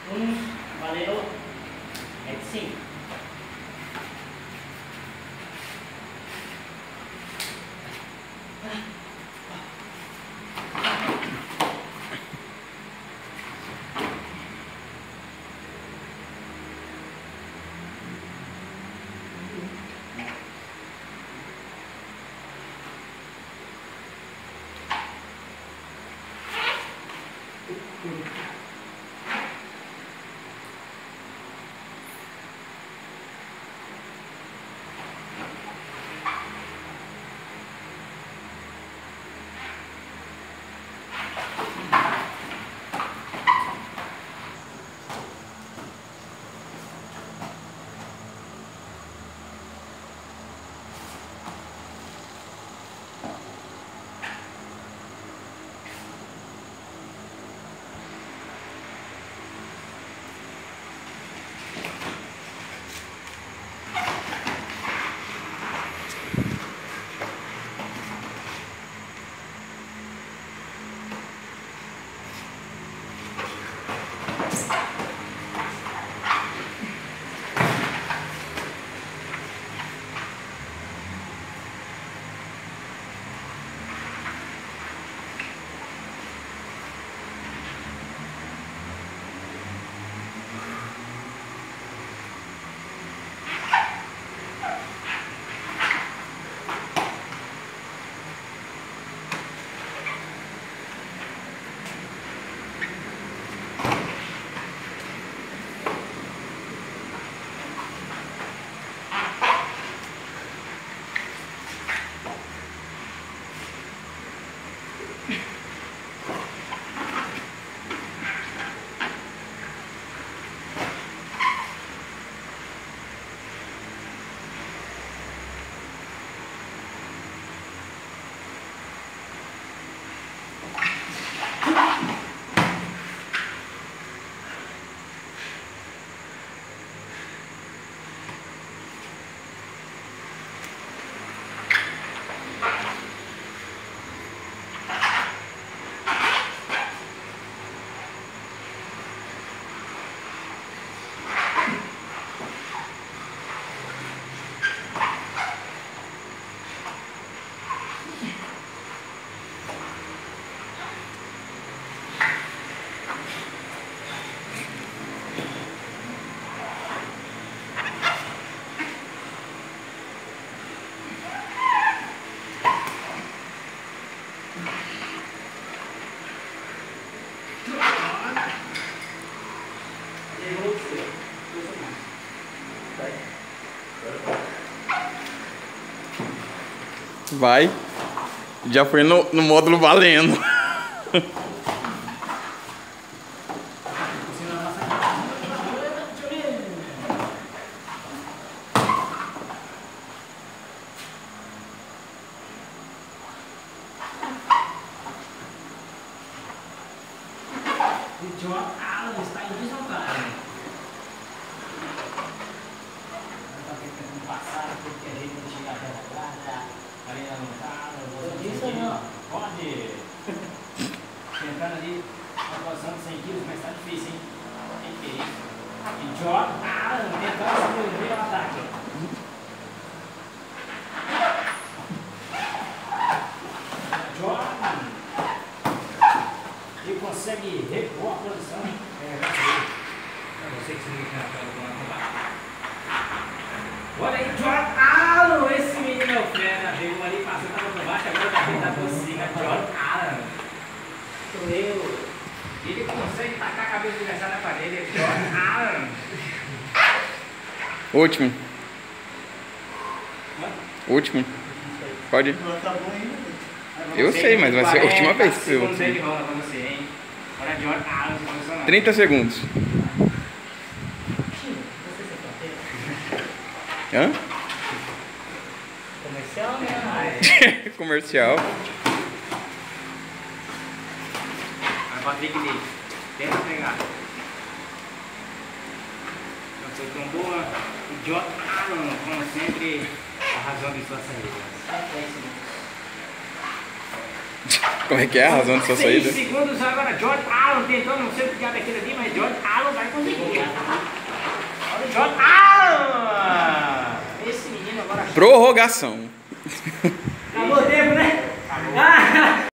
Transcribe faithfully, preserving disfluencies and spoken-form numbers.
Um, valeu. É de cinco. Vai. Já foi no, no módulo valendo. O Allan está em desvantagem. Está tentando passar porque a gente não chega até a guarda. Ali na montada. Eu disse aí, ó. Pode. Tentando ali uma posição de cem quilos, mas está difícil, hein? Tem que ir. E Allan tentando sobreviver ao ataque. Allan. Ele consegue repor a posição. É, já sei. É você que se liga na tela do lado. Olha aí, Allan, esse menino é o fera. Veio ali, passou, estava por baixo, agora está tentando por cima. Allan. Eu. Ele consegue tacar a cabeça do adversário na parede. Allan. Último. Hã? Último. Pode ir. Não tá bom ainda. Eu sei, mas vai ser a última vez que você vai ser. Rola pra você, hein? Olha, John Allan se posicionando. trinta segundos. Hã? Comercial, né? Comercial. Vai, Patrick dele. Tenta pegar. Você tombou. O John Allan, como sempre, a razão de sua saída. Como é que é a razão de sua saída? seis segundos agora, John Allan tentando, não sei o que diabo é aquilo ali, mas John Allan vai conseguir. Olha o Jordan Allan! Esse menino agora... Prorrogação. Acabou o tempo, né? Ah!